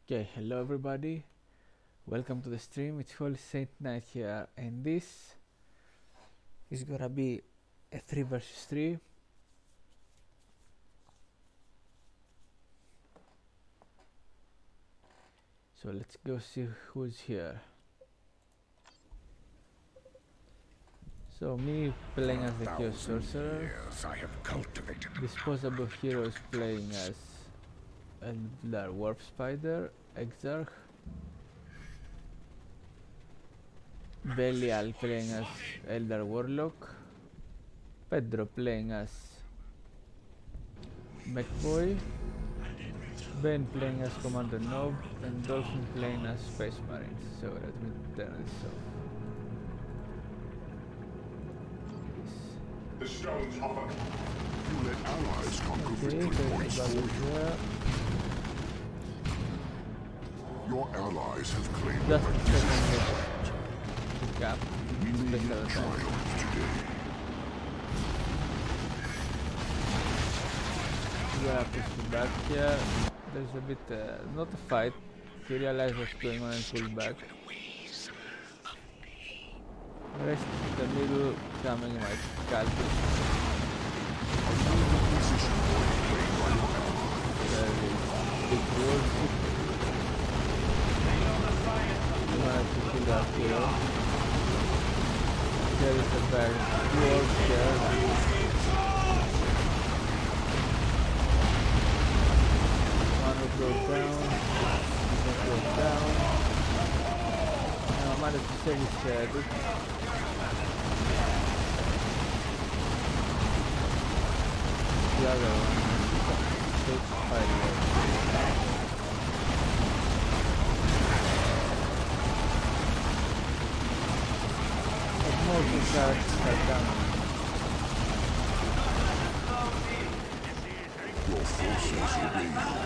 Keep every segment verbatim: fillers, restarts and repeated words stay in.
Okay, hello everybody, welcome to the stream. It's Holy Saint Knight here, and this is gonna be a three versus three. So let's go see who's here. So me playing as the Chaos Sorcerer, Disposable Hero is playing as Eldar Warp Spider, Exarch, Belial playing as Eldar Warlock, Pedro playing as Mechboy, Ben playing as Commander Nob, and Dolphin playing as Space Marines. So let me turn this off. The stones offer. You let allies conquer Okay, victory points so for you. here. Your allies have claimed Just the a second to cap. We need Special your attack. triumph today. We have to push back here. There's a bit, uh, not a fight. You realize what's going on and pull back. Rest in the middle, coming my Calvin. There is big wolves. You manage to kill that hero. There is a bad wolf here. One will go down. This one goes down. Now I managed to save his head. The other one takes five years. But most of the characters are coming. Your forces obey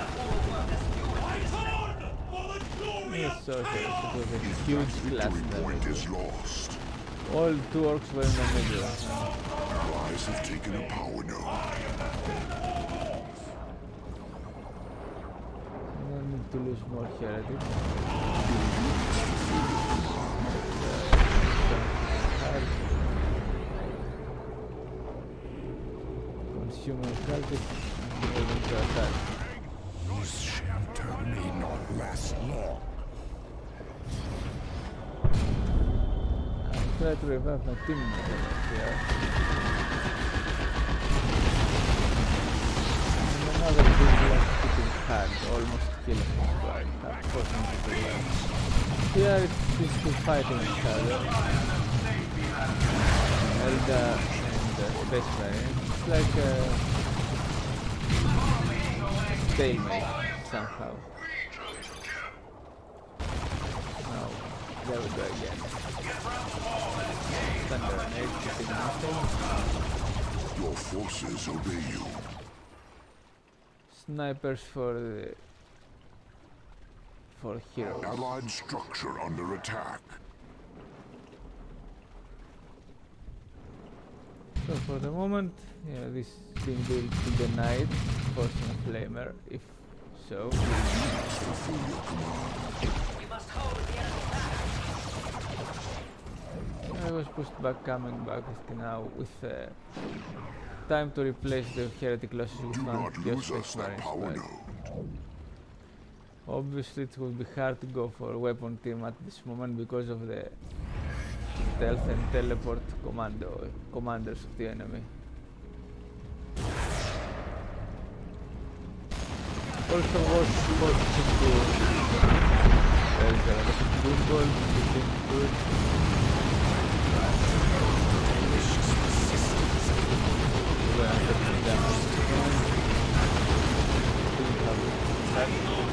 you. Yes, so here it was a huge class in the Victory point middle. is lost. All two orcs were in the middle. Allies have taken a power node. No need to lose more heretics. Consuming cultists and moving to attack. This shelter may not last long. I'll try to revive my teammate here. And another big one hitting hard, almost killing his squad, uh, forcing him to revive. Here it's these two fighting each other. Eldar and uh, Space Marine. It's like a stalemate somehow. Now, there we go again. Thunder and egg hitting nothing. Your forces obey you. Snipers for the for heroes. Allied structure under attack. So for the moment, yeah, this is being built to the night, forcing a flamer, if so. Fulfill your command. I was pushed back, coming back now with uh, time to replace the heretic losses with Do one not Chaos lose us Space that Marine power spike. node. Obviously it would be hard to go for a weapon team at this moment because of the stealth and teleport commando commanders of the enemy. Also was focusing to there's a lot of good balls, looking good. We're gonna take some damage again. Didn't have that.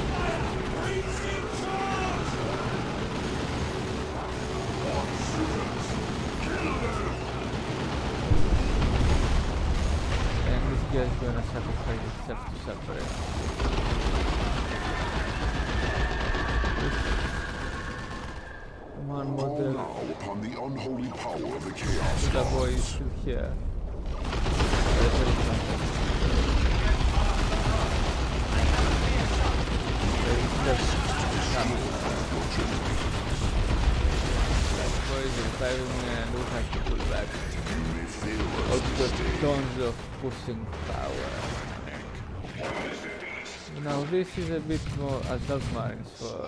And this guy is gonna sacrifice himself to separate. One Call model. now upon the unholy power of the Chaos The boy is Gods. still here. Very, very fantastic. Very clever. Boys reviving me and we have to pull back. Also tons of pushing power. Now this is a bit more assault marines for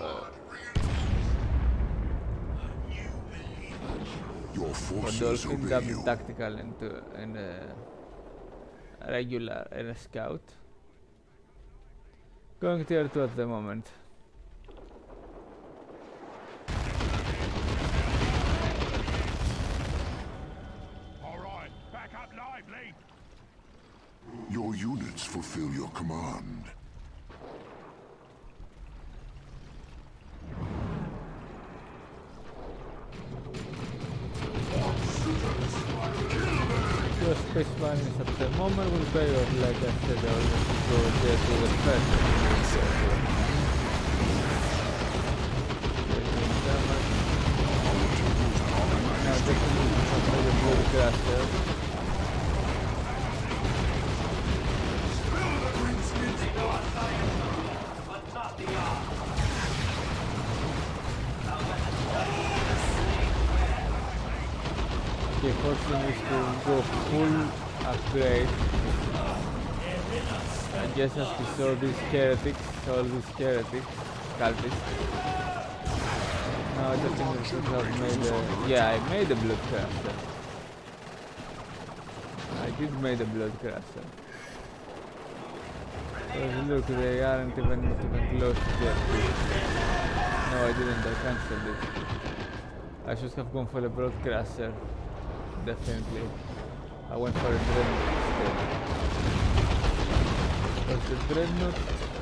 for Dolphin, double tactical and uh, and uh, regular and a scout. Going tier two at the moment. Alright, back up lively. Your units fulfill your command. Your space miners at the moment will pay off, like I said, always go there to the first. Now definitely some the blood crusher. Okay, first thing is to go full upgrade. I guess as we saw these heretics, all these heretics, cultists. No, I don't think we should have made a... Yeah, I made a blood crusher. I did make a blood crusher. Because look, they aren't even, not even close to get it. No, I didn't, I cancelled it. I should have gone for the blood crusher. Definitely. I went for a dreadnought instead. Because the dreadnought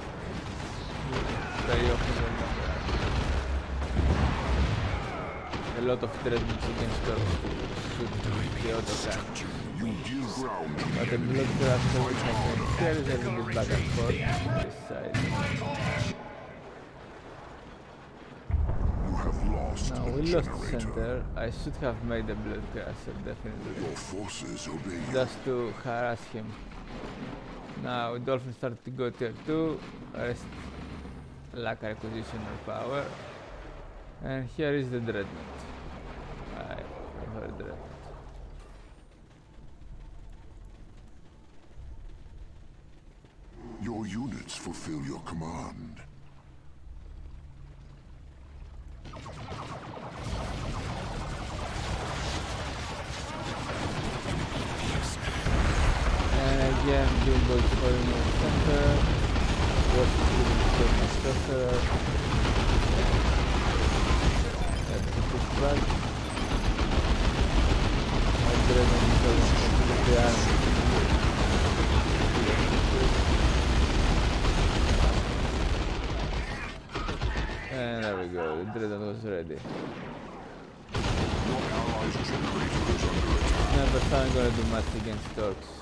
very often a lot of dreadnoughts against orcs to shoot the autocannon. But the blood crusher which I can here is a little bit back and forth on this side. Now we lost center. I should have made a blood crusher, definitely. Your forces obey you. Just to harass him. Now Dolphin started to go tier two, rest lack acquisition or power. And here is the dreadnought. I have a dreadnought. Your units fulfill your command. Again, Bilbo is falling in the center. Watch is giving so much pressure. Let's push back. My dragon is going to the army. And there we go, the dragon was ready. Your allies' generator is under attack. Never thought I'm gonna do much against orcs.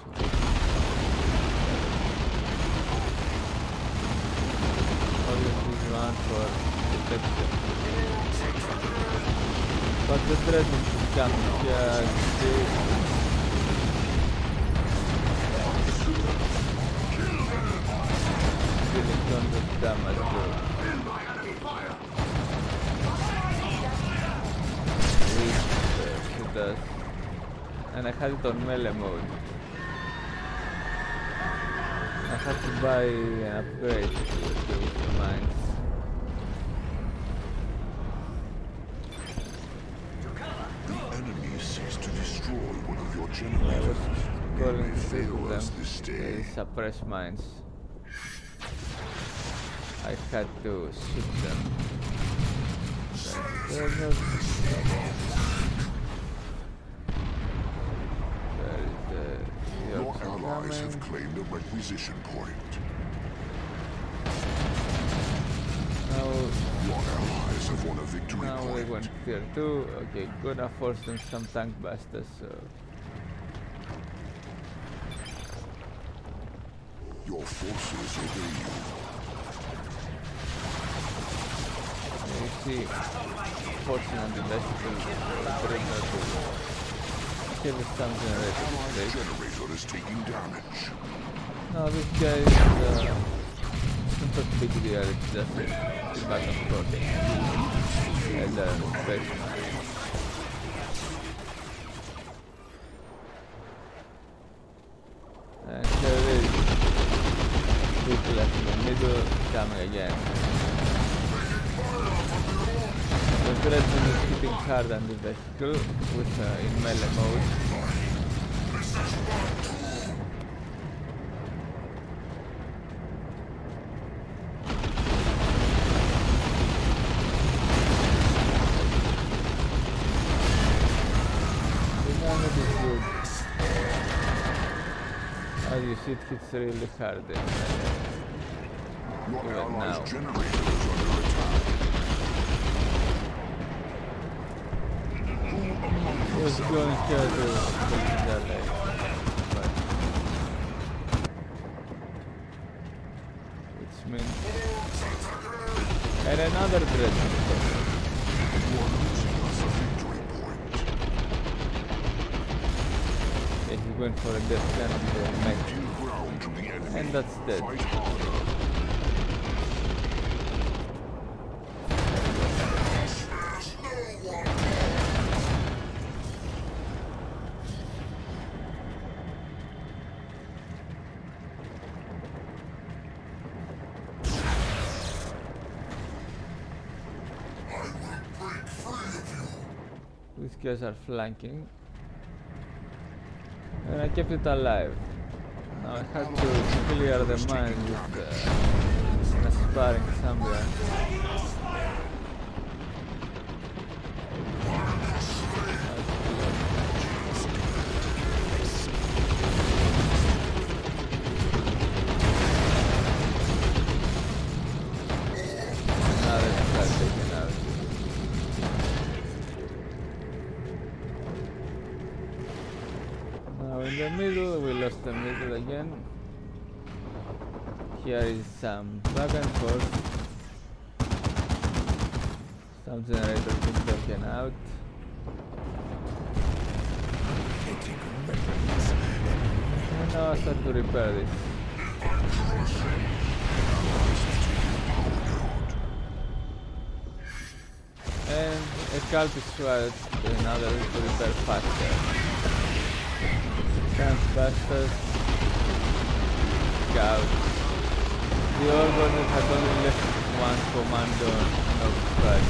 One for protection. But the dreadnought is coming here. Dealing tons of damage though. Which uh, it does. And I had it on melee mode. I had to buy an upgrade to the mines. One of your generators. I was calling to them. They suppress mines. I had to shoot them. They're not... There is the... Your allies have claimed a requisition point. Now... Your allies have won a victory now point. Now they went tier two. Okay, gonna force them some tank busters, so... Your forces obey you. You see, forcing on the vesicle, bring her to kill the stun generator. The generator is taking damage. Now this guy is uh, a big deal, it's just a back and forth. And then space. And here it is. People left in the middle, coming again. The Dreadnought is hitting hard on the vehicle with uh, in melee mode. As you see, it hits really hard even now. He was going here to take that leg, but which means and another Dreadnought. Yeah, he went for a death gun on the mech, and that's dead. These guys are flanking, and I kept it alive. Now I had to clear the mine with uh, a sparring somewhere. Now let's start taking out. In the middle, we lost the middle again. Here is some back and forth. Some generators being taken out. And now I start to repair this. And a cult is swatted in order to repair faster. Ghostbusters, Scout. The Orgone had only left one commando of squad.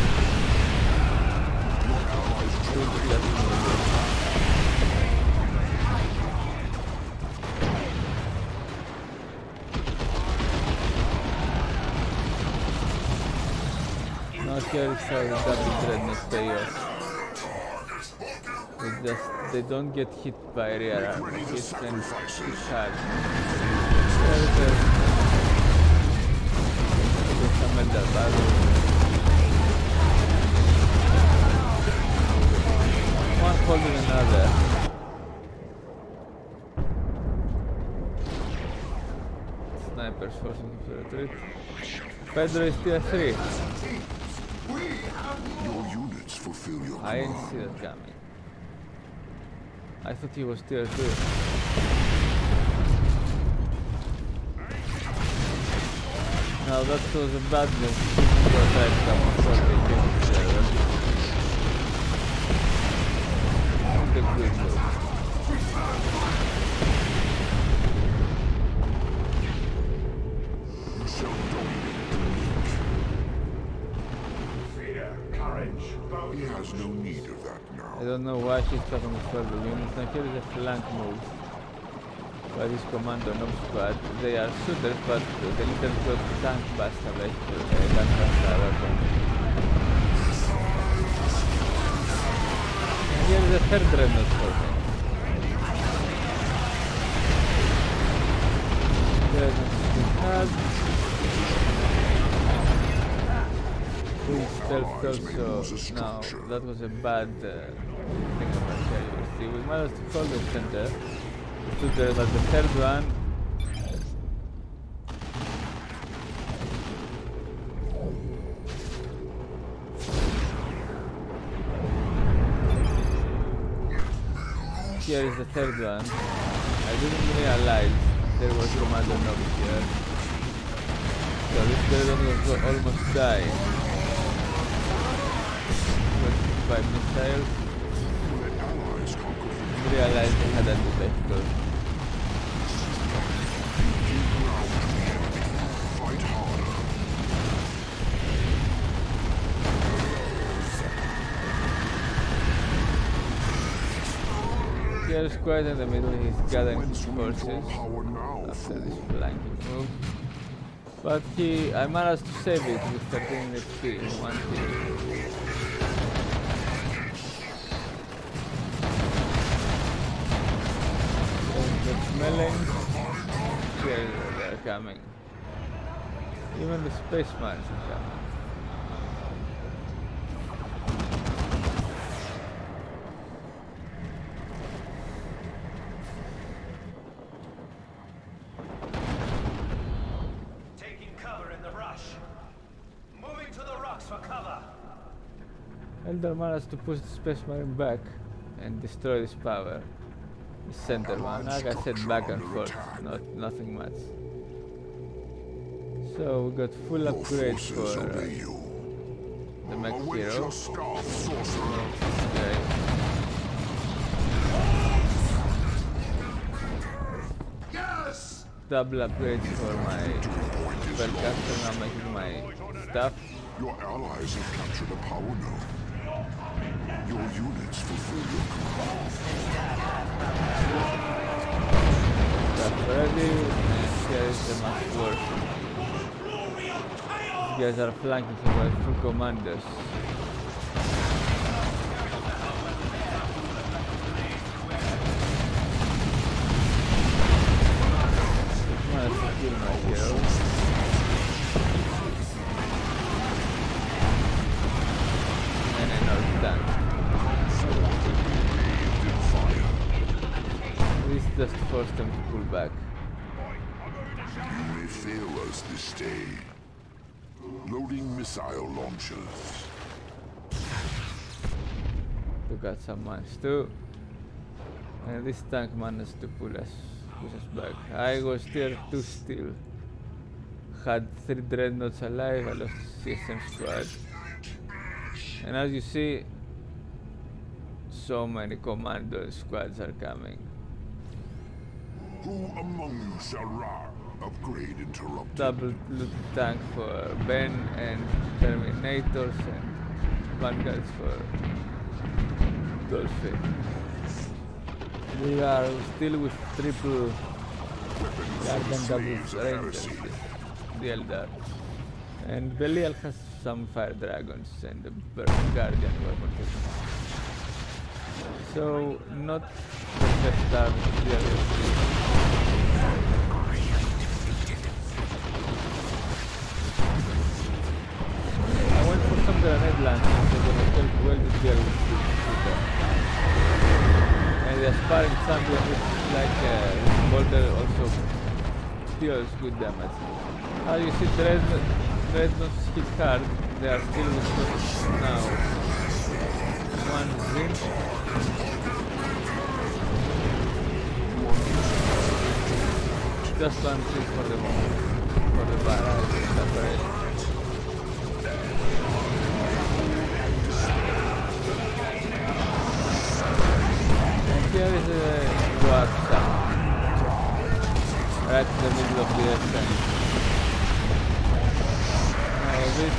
Now here is how the double Dreadnought pay off. They just they don't get hit by rear armor, hits and hit hard. There's some elder battle. One holding another. Snipers forcing him to retreat. Pedro is tier three. Your units fulfill your I didn't see that coming. I thought he was tier two. Now that was a bad move. People tried to come on for the units there. Not a good move. He has no need of that now. I don't know why she's talking with further units. Now here is a flank move by this commando Noob squad. They are shooters, but the leaders got tank basta vehicle, uh, tank basta weapon. And here is a third Dreadnought for me. Dreadnought is hard. Stealth also, no, that was a bad uh, thing about here. You see, we managed to hold the center, took the, but the third one, here is the third one. I didn't realize there was Commando Noob here. So this Dreadnought was almost dying. twenty-five missiles. Realized they had a detector. Fight harder. Here squad in the middle, he's gathering his forces Power now, after fool. this flanking move. But he, I managed to save it with thirteen H P in one hit. The smelling, here they're coming. Even the space marines are coming. Taking cover in the rush. Moving to the rocks for cover. Eldar managed to push the space marine back and destroy this power. The center one, like I said, back and forth, not nothing much. So we got full Your upgrades forces for uh, obey you. the mech Await hero. your staff, sorcerer. Okay. Yes! Double upgrades for my spellcaster, now making my stuff. Your allies have captured a power node. Your units fulfill your command. Stuff ready, and here is the mass work. These guys are flanking so by full commanders. Managed to kill my hero. And another tank. This just forced them to pull back. You may fail us this day. Loading missile launchers. Took out some mines too. And this tank managed to pull us, push us back. I was tier two still. Had three dreadnoughts alive, I lost C S M squad. And as you see, so many commando squads are coming. Who among you shall rise? Upgrade interrupted. Double loot tank for Ben and Terminators and Vanguards for Dolphin. We are still with triple guard and double rangers, the Eldar. And Belial has some fire dragons and the Burning Guardian weapon. So not the best start really. I went for some grenade launchers so that I felt well to deal with this shooter. And the aspiring champion is like uh, Boulder also deals good damage. As you see, Dreadnoughts hit hard, they are still with us now. One zin. Just one kill for the moment, for the barrage separation. And here is a guard shot, right in the middle of the airplane. Now this,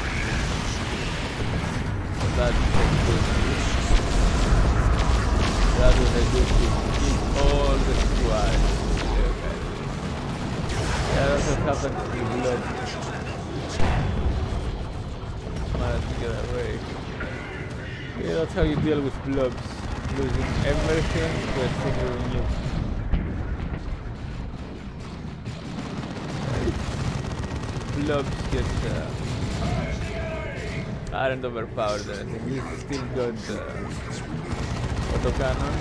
that is good. That was a good kill. Keep all the squad. Yeah, that's what happens to the blood. Managed to get away. Yeah, that's how you deal with blobs. Losing everything to a single nuke. Blobs get uh, aren't overpowered or anything. He's still got uh, autocannons.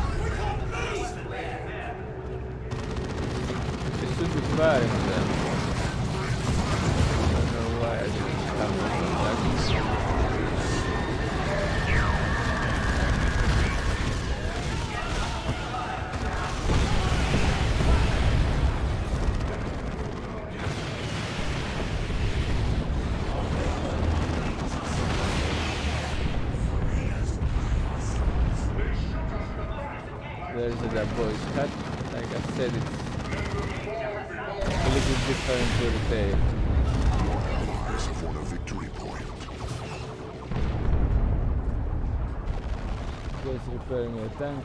They should be firing them. I don't know why I didn't have them like this. ninja boy's hat. Like I said, it's a little different to retail. Allies have won a victory point. Just repairing a tank.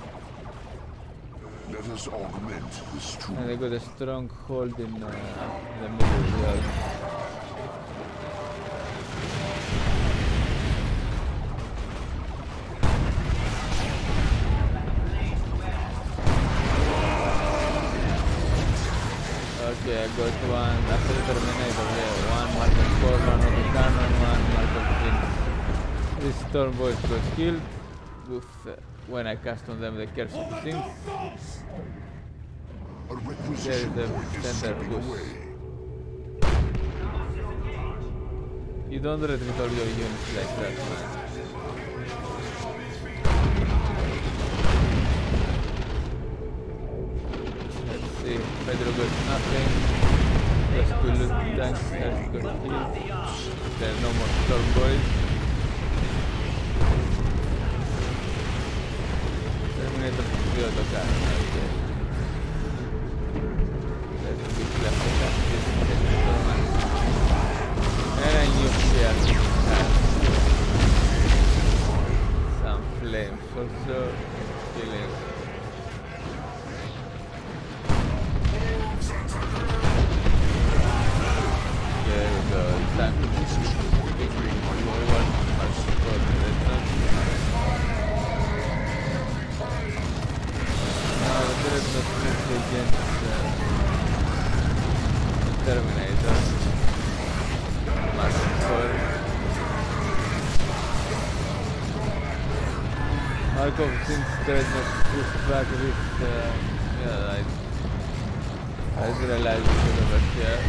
Let us augment this troop. And they got a stronghold in uh, the middle of the earth. Okay, I got one after the Terminator there. One Mark four, one autocannon, one Mark three. This storm boys got killed with, uh, when I cast on them the curse of the things. A There is requisition the point is center slipping goose. away. You don't retreat all your units like that, man. Let's see, Pedro got nothing. Just to loot the tanks, has got killed. There are no more storm boys. Terminator the autocannon, okay. Let's be left the tank. And I knew he had some flames also killing. There we go, tank forward, march forward, now the dreadnought moves against uh, the Terminator. Mark four. Markov since dreadnought pushed back this, uh, yeah, I, I just realized it was over here.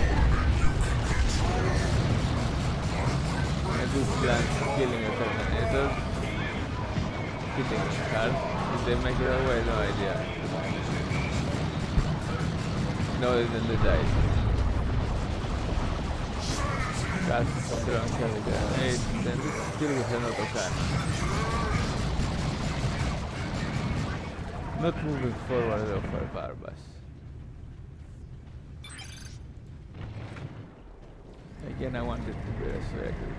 A good plan killing a Terminator. Hitting it hard. Did they make it away? No idea. No, they didn't die. Cast strong heavy grenade, then this is still with an autocannon. Not moving forward though for Barbas. Again, I wanted to be resurrected.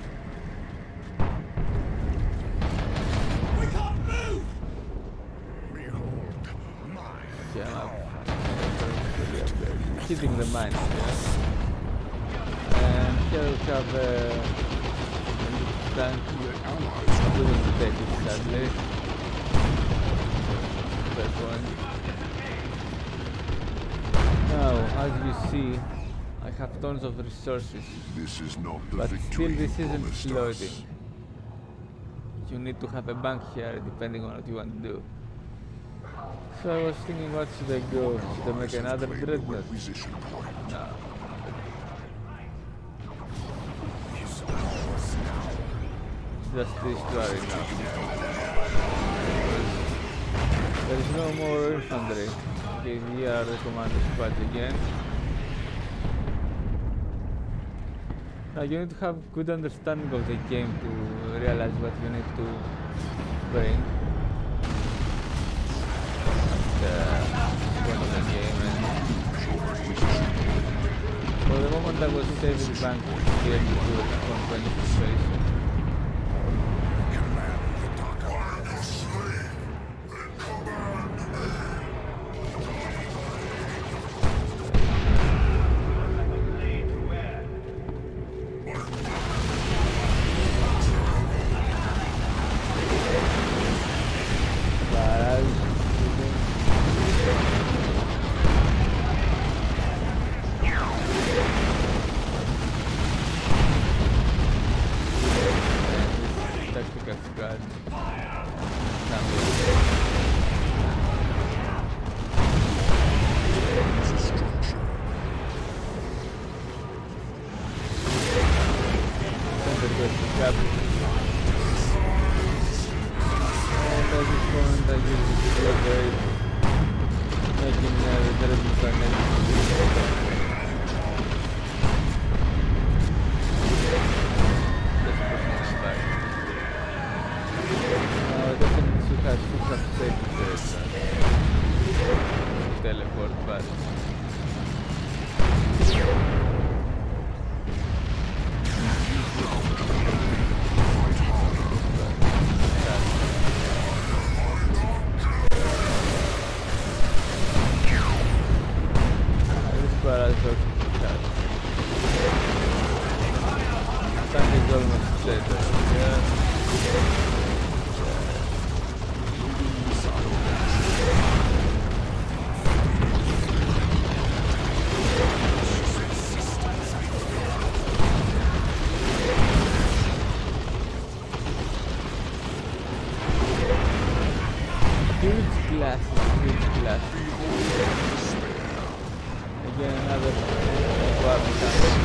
We can't move! Behold, mine. Okay, I'm up. Hitting the mines here. And here we have a uh, tank. I'm going to take it sadly. First one. Now, as you see, I have tons of resources, This is not the but still victory this isn't promised floating. us. You need to have a bank here depending on what you want to do. So I was thinking, what should I go? Should I make another Claim the dreadnought? requisition point. No. Just this two are enough. There is no more infantry. Okay, we are the commander squads again. Now you need to have good understanding of the game to realize what you need to bring. The point of the game, and for the moment I was saving bank here to do a company situation. almost dead over here. Huge glass, huge glass. Again, another warp tank.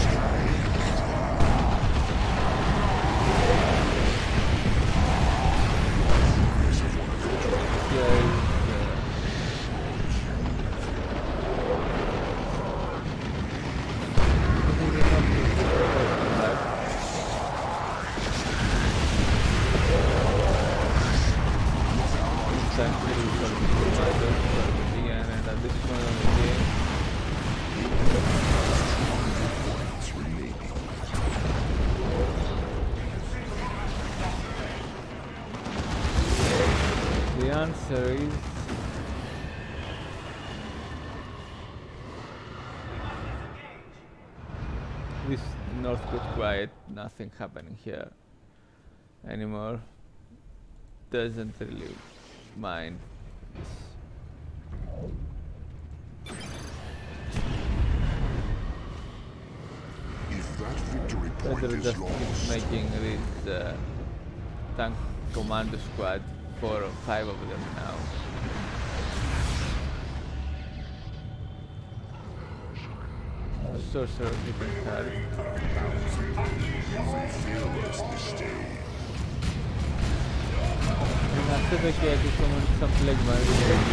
The answer is this north got quiet, nothing happening here anymore. Doesn't really mind this. If that victory point Better is just lost, keep making this uh, tank commando squad, four or five of them now. Sorcerer hitting hard. fearless mistake. And after the K I could summon some Phlegma.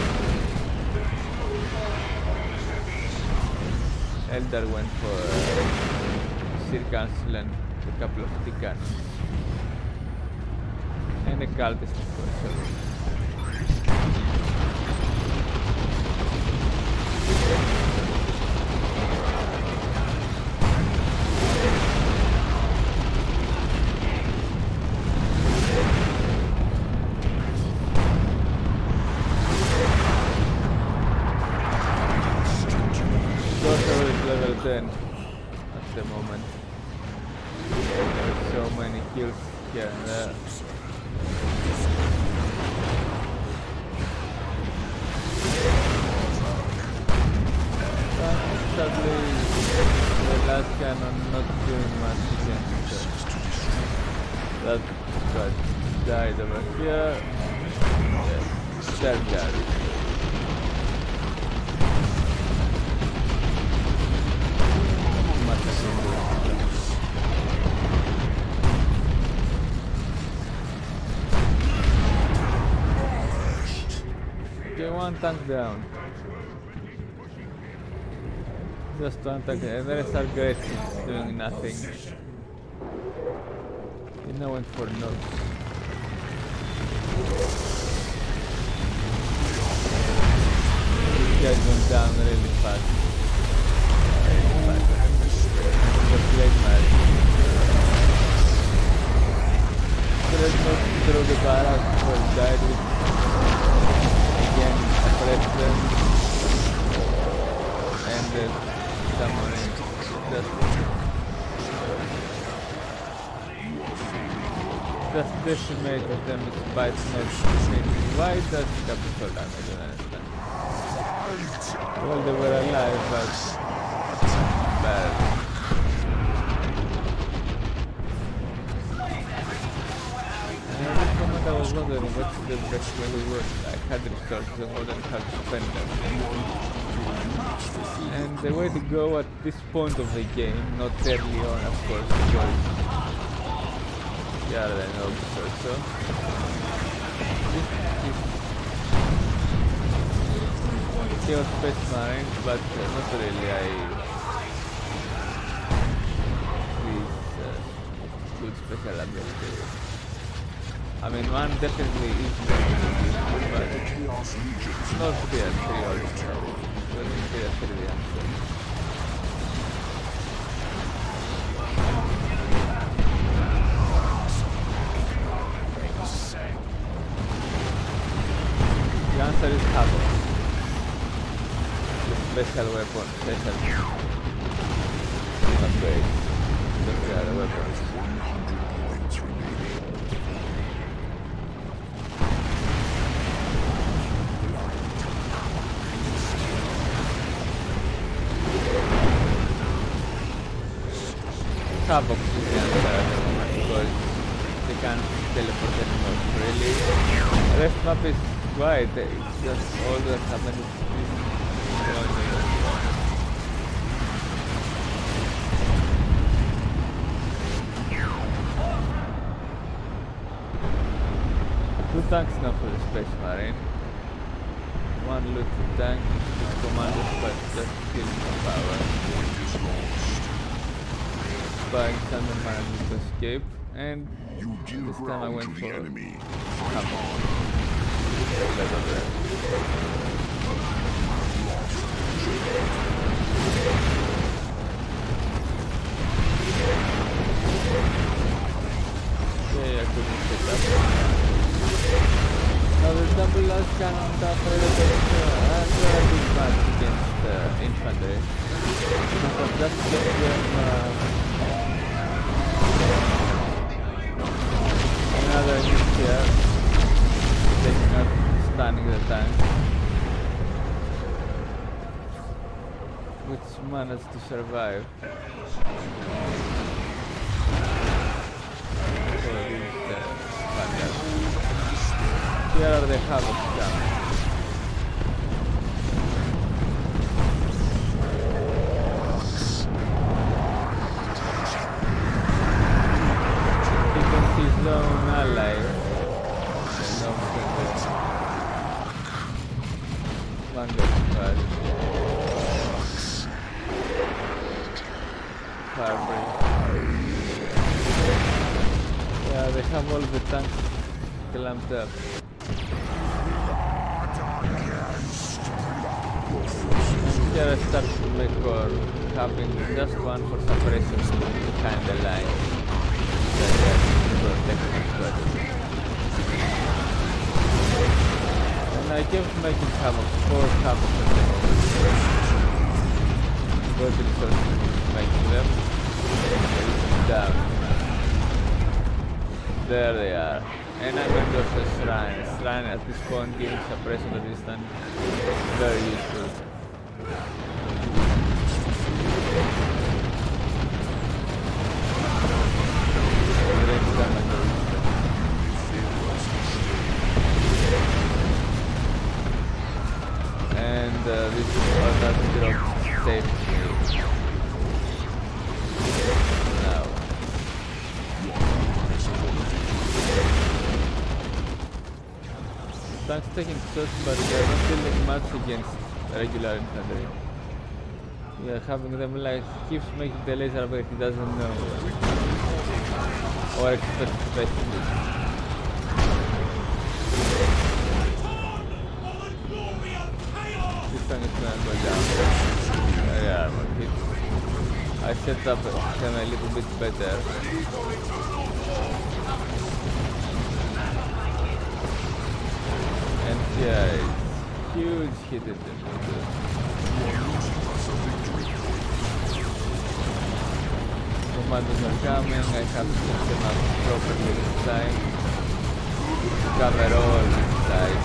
Eldar went for uh, Seer Council and a couple of Tikan. And a cultist of course. Sorcerer is level ten at the moment. There are so many kills here and there. Sadly, the last cannon not doing much against uh, that squad died over here. Yeah, third guard. Much I can do. Okay, one tank down. Just one tank, and the rest are great, it's doing nothing. You know, went for notes. This guy went down really fast. Really fast. The blade match. Dreadnought through the barracks was died with again suppression and uh, summoning just just decimated them with bites not why does capital damage? I don't understand. Well, they were alive but bad. And at this moment I was wondering what's the best way to work. I had resources and wouldn't have to spend them. And the way to go at this point of the game, not early on of course, because yeah, I know so. This is Chaos Space Marines, but uh, not really. I these uh, good special abilities. I mean, one definitely is useful, but not tier three also. Wasn't tier three the answer. The answer is Havoc. The special weapon, special upgrade. The other weapons. Havoc is the answer because they can't teleport anymore freely. The rest map is quiet, it's just all that happens is two tanks now for the Space Marine. One looted tank, his commandos but just killing some power. Buying Thunder managed to escape, and You deal this time I ground went to for the enemy. Havoc. Level there. Okay, I couldn't pick up. Now the double large cannon top Predators uh, are a big match against uh, infantry. Because I've just get them uh, another unit here, taking out, stunning the tank, which managed to survive. So this is uh, fantastic. Here are the Havoc coming. Keeping his own ally. No Vanguard. Firebreak. Yeah, they have all the tanks clamped up. And here I start to make or having just one for suppression behind the line. Then to protect my squad. And I kept making Havoc, four Havoc Good resources making them. Down. There they are. And I'm going to go for Shrine. Shrine at this point giving suppression resistance. Very useful. Range damage resistance. And uh, this is all that drop safe. Now. Tanks taking shots, but they're not dealing much against regular infantry. Yeah, having them like keeps making the laser away, he doesn't know or expect basically. This tank is gonna go down. Very armor hit. I set up them a little bit better. And yeah, it's huge hit at them. Commandos are coming, I have to set them up properly this time. To cover all this side.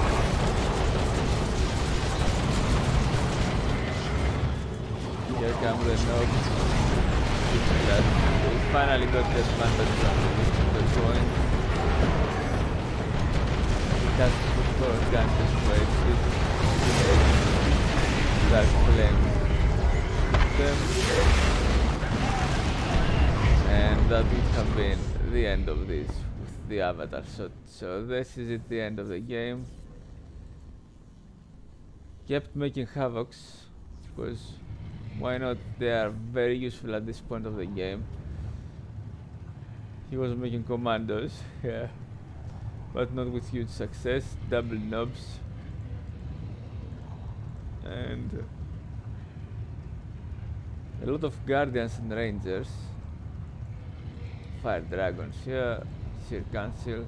Here come the nobs. We finally got the advantage from the point. That's before gun just wait. Dark flame them. And that would have been the end of this with the avatar shot. So this is it, the end of the game. Kept making Havocs because why not? They are very useful at this point of the game. He was making commandos, yeah, but not with huge success. Double nobs and a lot of guardians and rangers. Fire dragons here, Seer Council.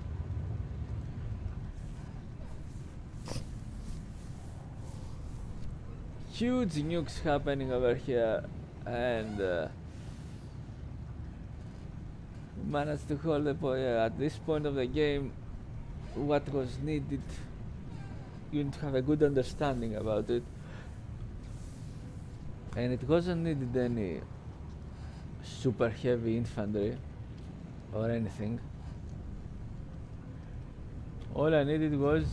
Huge nukes happening over here, and uh, managed to hold the point. Uh, at this point of the game, what was needed, you need to have a good understanding about it, and it wasn't needed any super heavy infantry or anything. All I needed was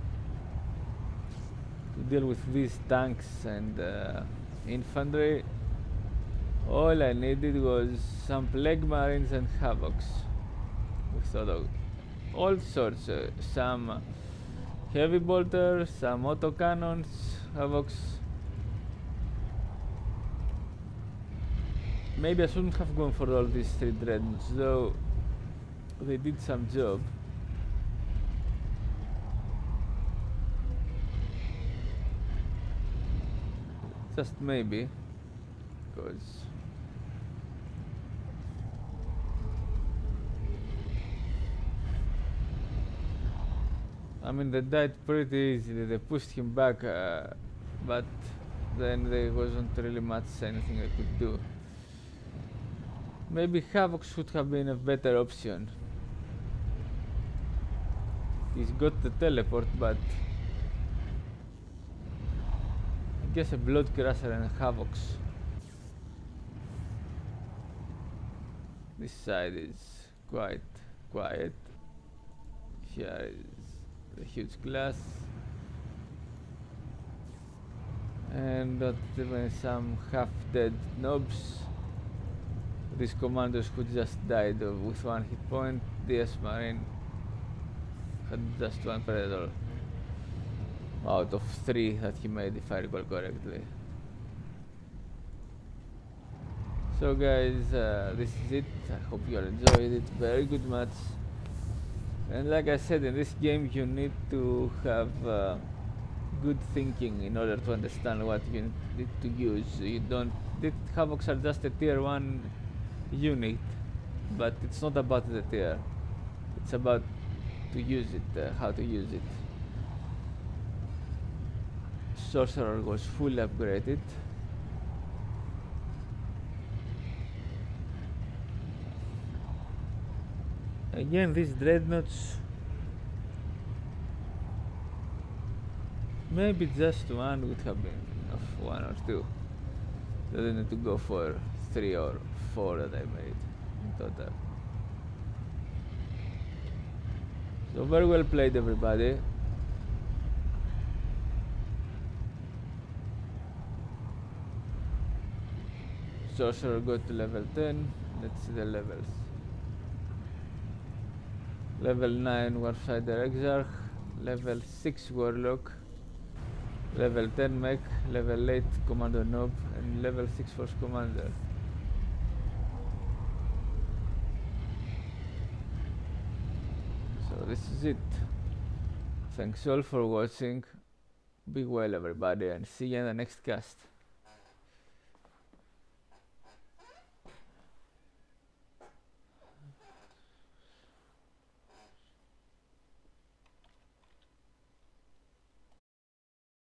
to deal with these tanks and uh, infantry. All I needed was some plague marines and havocs with all, all sorts, uh, some heavy bolters, some autocannons, havocs. Maybe I shouldn't have gone for all these three dreadnoughts, though they did some job. Just maybe, because I mean they died pretty easily. They pushed him back, uh, but then there wasn't really much anything I could do. Maybe Havoc should have been a better option. He's got the teleport, but I guess a Bloodcrusher and Havocs. This side is quite quiet. Here is the huge glass. And not even some half-dead nobs. These commanders who just died of, with one hit point. D S Marine had just one Predator out of three that he made, if I recall correctly. So guys, uh, this is it. I hope you all enjoyed it. Very good match. And like I said, in this game you need to have uh, good thinking in order to understand what you need to use. You don't. The Havocs are just a tier one unit, but it's not about the tier. It's about to use it, uh, how to use it. Sorcerer was fully upgraded. Again, these dreadnoughts, maybe just one would have been enough, one or two. Doesn't need to go for three or four that I made in total. So very well played, everybody. Sorcerer got to level ten. Let's see the levels. Level nine Warfighter Exarch, level six Warlock, level ten Mech, level eight Commander Nob, and level six Force Commander. So this is it. Thanks all for watching. Be well, everybody, and see you in the next cast.